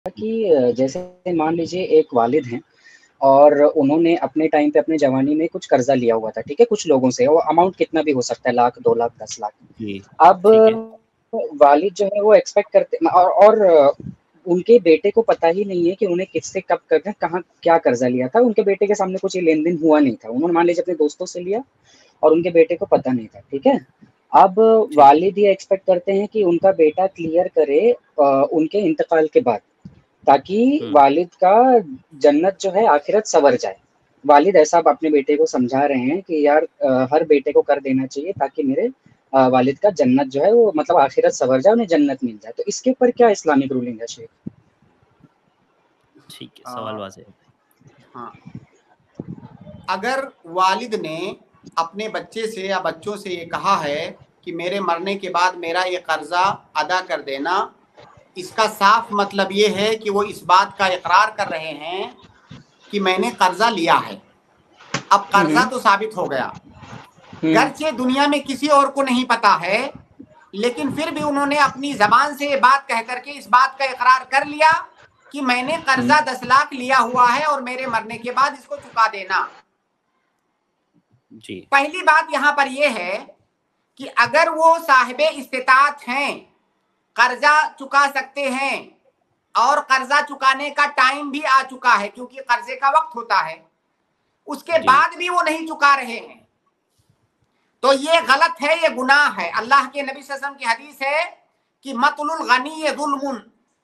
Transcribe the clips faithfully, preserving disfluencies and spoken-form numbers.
کہ جیسے مان لیجیے ایک والد ہیں اور انہوں نے اپنے ٹائم پہ اپنے جوانی میں کچھ قرضہ لیا ہوا تھا، ٹھیک ہے، کچھ لوگوں سے، وہ اماؤنٹ کتنا بھی ہو سکتا ہے، لاکھ، دو لاکھ، دس لاکھ۔ جی اب ٹھیک ہے والد جو ہے وہ ایکسپیکٹ کرتے اور, اور ان کے بیٹے کو پتہ ہی نہیں ہے کہ انہیں کس سے کب کرنا، کہاں کیا قرضہ لیا تھا۔ ان کے بیٹے کے سامنے کچھ لین دین ہوا نہیں تھا، انہوں نے مان لیجیے اپنے دوستوں سے لیا اور ان کے بیٹے کو پتہ نہیں تھا، ٹھیک ہے۔ اب ٹھیک ہے والد یہ ایکسپیکٹ کرتے ہیں کہ ان کا بیٹا کلیئر کرے ان کے انتقال کے بعد، تاکہ ہوں والد کا جنت جو ہے آخرت سنور جائے۔ والد ایسا اپنے بیٹے کو سمجھا رہے ہیں کہ یار ہر بیٹے کو کر دینا چاہیے تاکہ میرے والد کا جنت جو ہے وہ مطلب آخرت سنور جائے، انہیں جنت مل جائے۔ تو اس کے اوپر کیا اسلامک رولنگ ہے شیخ؟ ٹھیک ہے، سوال واضح ہے۔ ہاں، اگر والد نے اپنے بچے سے یا بچوں سے یہ کہا ہے کہ میرے مرنے کے بعد میرا یہ قرضہ ادا کر دینا، اس کا صاف مطلب یہ ہے کہ وہ اس بات کا اقرار کر رہے ہیں کہ میں نے قرضہ لیا ہے۔ اب قرضہ تو ثابت ہو گیا، گرچہ دنیا میں کسی اور کو نہیں پتا ہے، لیکن پھر بھی انہوں نے اپنی زبان سے یہ بات کہہ کر کے اس بات کا اقرار کر لیا کہ میں نے قرضہ دس لاکھ لیا ہوا ہے اور میرے مرنے کے بعد اس کو چکا دینا۔ جی پہلی بات یہاں پر یہ ہے کہ اگر وہ صاحب استطاعت ہیں، قرضہ چکا سکتے ہیں اور قرضہ چکانے کا ٹائم بھی آ چکا ہے کیونکہ قرضے کا وقت ہوتا ہے، اس کے جی بعد بھی وہ نہیں چکا رہے ہیں، تو یہ غلط ہے، یہ گناہ ہے۔ اللہ کے نبی صلی اللہ علیہ وسلم کی حدیث ہے کہ مطل الغنی ظلم،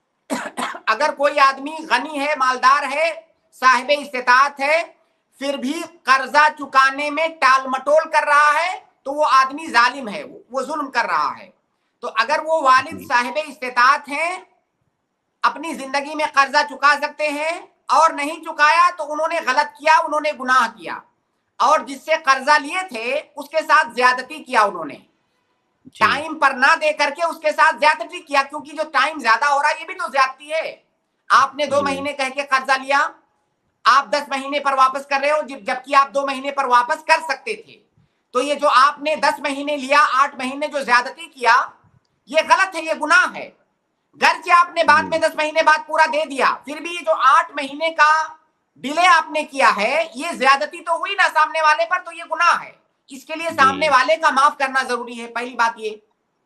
اگر کوئی آدمی غنی ہے، مالدار ہے، صاحب استطاعت ہے، پھر بھی قرضہ چکانے میں ٹال مٹول کر رہا ہے تو وہ آدمی ظالم ہے، وہ ظلم کر رہا ہے۔ تو اگر وہ والد جی صاحب استطاعت ہیں، اپنی زندگی میں قرضہ چکا سکتے ہیں اور نہیں چکایا تو انہوں نے غلط کیا، انہوں نے گناہ کیا، اور جس سے قرضہ لیے تھے اس کے ساتھ زیادتی کیا، انہوں نے جی ٹائم پر نہ دے کر کے اس کے ساتھ زیادتی کیا، کیونکہ جو ٹائم زیادہ ہو رہا ہے یہ بھی تو زیادتی ہے۔ آپ نے دو جی مہینے کہہ کے قرضہ لیا، آپ دس مہینے پر واپس کر رہے ہو جبکہ آپ دو مہینے پر واپس کر سکتے تھے، تو یہ جو آپ نے دس مہینے لیا، آٹھ مہینے جو زیادتی کیا، یہ غلط ہے، یہ گناہ ہے۔ گرچہ آپ نے بعد جی میں دس مہینے بعد پورا دے دیا، پھر بھی یہ جو آٹھ مہینے کا ڈیلے آپ نے کیا ہے یہ زیادتی تو ہوئی نا سامنے والے پر، تو یہ گناہ ہے، اس کے لیے جی سامنے والے کا معاف کرنا ضروری ہے، پہلی بات یہ۔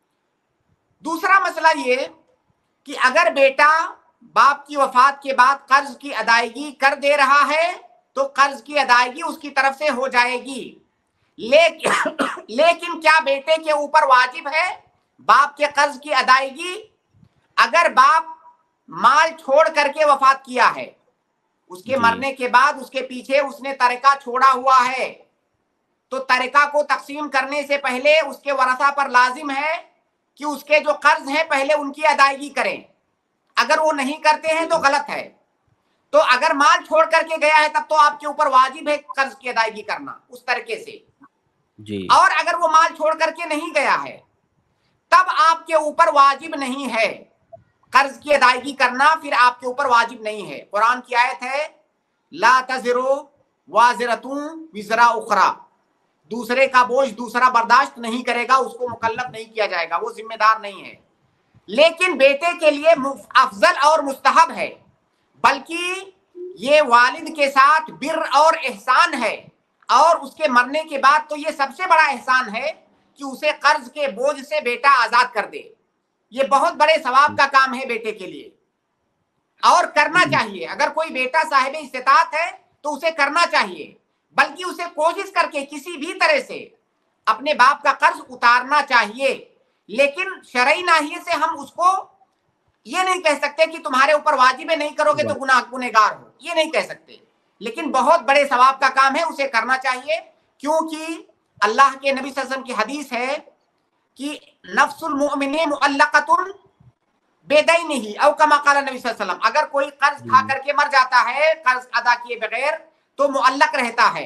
دوسرا مسئلہ یہ کہ اگر بیٹا باپ کی وفات کے بعد قرض کی ادائیگی کر دے رہا ہے تو قرض کی ادائیگی اس کی طرف سے ہو جائے گی، لیکن لیکن کیا بیٹے کے اوپر واجب ہے باپ کے قرض کی ادائیگی؟ اگر باپ مال چھوڑ کر کے وفات کیا ہے، اس کے جی مرنے کے بعد اس کے پیچھے اس نے ترکہ چھوڑا ہوا ہے، تو ترکہ کو تقسیم کرنے سے پہلے اس کے ورثہ پر لازم ہے کہ اس کے جو قرض ہیں پہلے ان کی ادائیگی کریں، اگر وہ نہیں کرتے ہیں تو غلط ہے۔ تو اگر مال چھوڑ کر کے گیا ہے تب تو آپ کے اوپر واجب ہے قرض کی ادائیگی کرنا اس طریقے سے، جی اور اگر وہ مال چھوڑ کر کے نہیں گیا ہے تب آپ کے اوپر واجب نہیں ہے قرض کی ادائیگی کرنا، پھر آپ کے اوپر واجب نہیں ہے۔ قرآن کی آیت ہے لا تزر وازرۃ وزر اخری، دوسرے کا بوجھ دوسرا برداشت نہیں کرے گا، اس کو مکلف نہیں کیا جائے گا، وہ ذمہ دار نہیں ہے۔ لیکن بیٹے کے لیے افضل اور مستحب ہے، بلکہ یہ والد کے ساتھ بر اور احسان ہے، اور اس کے مرنے کے بعد تو یہ سب سے بڑا احسان ہے کہ اسے قرض کے بوجھ سے بیٹا آزاد کر دے، یہ بہت بڑے ثواب کا کام ہے بیٹے کے لیے، اور کرنا چاہیے۔ اگر کوئی بیٹا صاحب استطاعت ہے تو اسے کرنا چاہیے، بلکہ اسے کوشش کر کے کسی بھی طرح سے اپنے باپ کا قرض اتارنا چاہیے، لیکن شرعی ناحیے سے ہم اس کو یہ نہیں کہہ سکتے کہ تمہارے اوپر واجب ہے، نہیں کرو گے تو گناہ گنہگار ہو، یہ نہیں کہہ سکتے، لیکن بہت بڑے ثواب کا کام ہے، اسے کرنا چاہیے، کیونکہ اللہ کے نبی صلی اللہ علیہ وسلم کی حدیث ہے کہ نفس المؤمن معلقۃ بدینہ، او کما قال نبی صلی اللہ علیہ وسلم، اگر کوئی قرض کھا کر کے مر جاتا ہے قرض ادا کیے بغیر تو معلق رہتا ہے،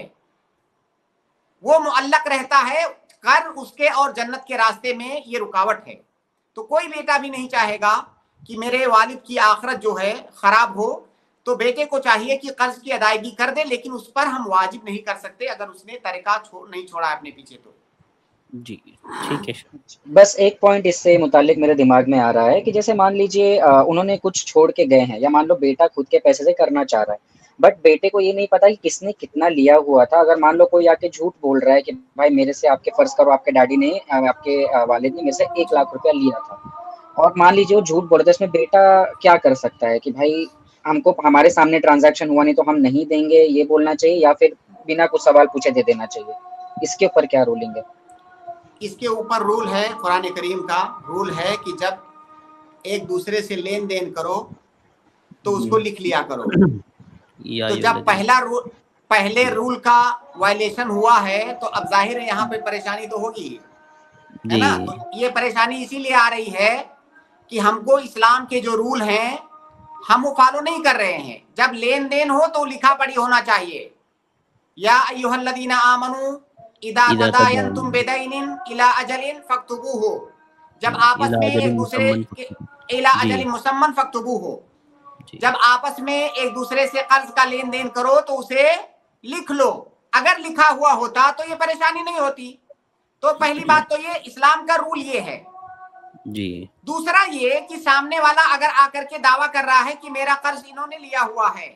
وہ معلق رہتا ہے، قرض اس کے اور جنت کے راستے میں یہ رکاوٹ ہے۔ تو کوئی بیٹا بھی نہیں چاہے گا کہ میرے والد کی آخرت جو ہے خراب ہو، تو بیٹے کو چاہیے کہ قرض کی ادائیگی کر دے، لیکن اس پر ہم واجب نہیں کر سکتے اگر اس نے ترکہ چھوڑ نہیں چھوڑا اپنے پیچھے تو۔ جی ٹھیک ہے. بس ایک پوائنٹ اس سے متعلق میرے دماغ میں آ رہا ہے کہ جیسے مان لیجئے انہوں نے کچھ چھوڑ کے گئے ہیں، یا مان لو بیٹا خود کے پیسے سے کرنا چاہ رہا ہے، بٹ بیٹے کو یہ نہیں پتا کہ کس نے کتنا لیا ہوا تھا. اگر مان لو کوئی آ کے جھوٹ بول رہا ہے کہ بھائی میرے سے آپ کے فرض کرو آپ کے ڈیڈی نے آپ کے والد نے میرے سے ایک لاکھ روپیہ لیا تھا، اور مان لیجیے وہ جھوٹ بول رہا ہے، اس میں بیٹا کیا کر سکتا ہے کہ بھائی ہم کو ہمارے سامنے ٹرانزیکشن ہوا نہیں تو ہم نہیں دیں گے، یہ بولنا چاہیے، یا پھر بنا کچھ سوال پوچھے دے دینا چاہیے؟ اس کے اوپر کیا رولنگ ہے؟ اس کے اوپر رول ہے، قرآن کریم کا رول ہے کہ جب ایک دوسرے سے لین دین کرو تو اس کو لکھ لیا کرو. تو جب پہلا رول پہلے رول کا وائلیشن ہوا ہے تو اب ظاہر ہے یہاں پہ پریشانی تو ہوگی ہے نا. تو یہ پریشانی اسی لیے آ رہی ہے کہ ہم کو اسلام کے جو رول ہیں ہم وہ فالو نہیں کر رہے ہیں. جب لین دین ہو تو لکھا پڑھی ہونا چاہیے. یا ایھا الذین آمنوا اذا تداینتم بدین الی اجل فاکتبوہ، جب آپس میں ایک دوسرے کے الی اجل مسمى فاکتبوہ، جب آپس میں ایک دوسرے سے قرض کا لین دین کرو تو اسے لکھ لو. اگر لکھا ہوا ہوتا تو یہ پریشانی نہیں ہوتی. تو پہلی بات تو یہ اسلام کا رول یہ ہے. جی. دوسرا یہ کہ سامنے والا اگر آ کر کے دعویٰ کر رہا ہے کہ میرا قرض انہوں نے لیا ہوا ہے،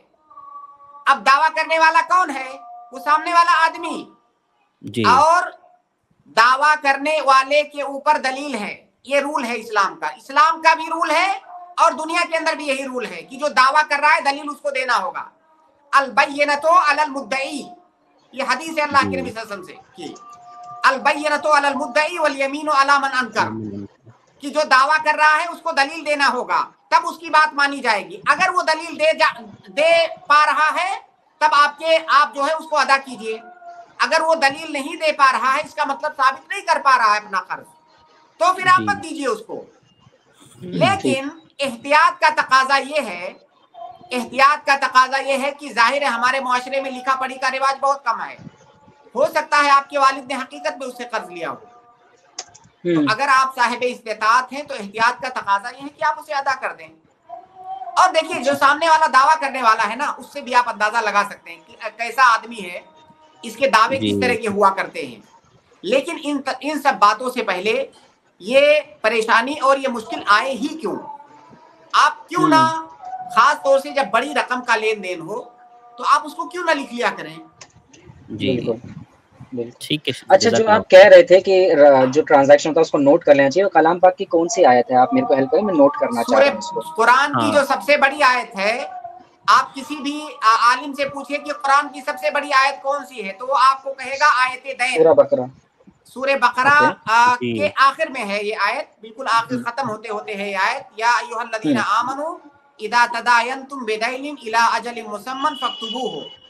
اب دعویٰ کرنے والا کون ہے؟ وہ سامنے والا آدمی. جی. اور دعویٰ کرنے والے کے اوپر دلیل ہے. یہ رول ہے اسلام کا. اسلام کا بھی رول ہے اور دنیا کے اندر بھی یہی رول ہے کہ جو دعویٰ کر رہا ہے دلیل اس کو دینا ہوگا. البینۃ علی المدعی، یہ حدیث ہے اللہ کے نبی صلی اللہ علیہ وسلم سے کہ البینۃ علی المدعی والیمین علی من انکر، کہ جو دعویٰ کر رہا ہے اس کو دلیل دینا ہوگا تب اس کی بات مانی جائے گی. اگر وہ دلیل دے جا دے پا رہا ہے تب آپ کے آپ جو ہے اس کو ادا کیجئے. اگر وہ دلیل نہیں دے پا رہا ہے، اس کا مطلب ثابت نہیں کر پا رہا ہے اپنا قرض، تو پھر آپ مت دیجئے اس کو. لیکن احتیاط کا تقاضا یہ ہے احتیاط کا تقاضا یہ ہے کہ ظاہر ہے ہمارے معاشرے میں لکھا پڑھی کا رواج بہت کم ہے. ہو سکتا ہے آپ کے والد نے حقیقت میں اس سے قرض لیا ہو. تو اگر آپ صاحب استطاعت ہیں تو احتیاط کا تقاضا یہ ہے کہ آپ اسے ادا کر دیں. اور دیکھیے جو سامنے والا دعویٰ کرنے والا ہے نا، اس سے بھی آپ اندازہ لگا سکتے ہیں کہ کیسا آدمی ہے، اس کے دعوے کس طرح کے ہوا کرتے ہیں. لیکن ان ان سب باتوں سے پہلے یہ پریشانی اور یہ مشکل آئے ہی کیوں؟ آپ کیوں نہ خاص طور سے جب بڑی رقم کا لین دین ہو تو آپ اس کو کیوں نہ لکھ لیا کریں؟ بالکل ٹھیک ہے. اچھا جو آپ کہہ رہے تھے کہ جو ٹرانزیکشن ہوتا ہے اس کو نوٹ کر لینا چاہیے، وہ کلام پاک کی کون سی آیت ہے؟ آپ میرے کو ہیلپ کریں، میں نوٹ کرنا چاہ رہا ہوں اس کو. قرآن کی جو سب سے بڑی آیت ہے، آپ کسی بھی عالم سے پوچھیں کہ قرآن کی سب سے بڑی آیت کون سی ہے تو وہ آپ کو کہے گا آیت دین. سورہ بقرہ. سورہ بقرہ کے آخر میں ہے یہ آیت، بالکل آخر ختم ہوتے ہوتے ہے یہ آیت. یا ایھا الذین آمنوا اذا تداینتم بدین الی اجل مسمى فاکتبوہ.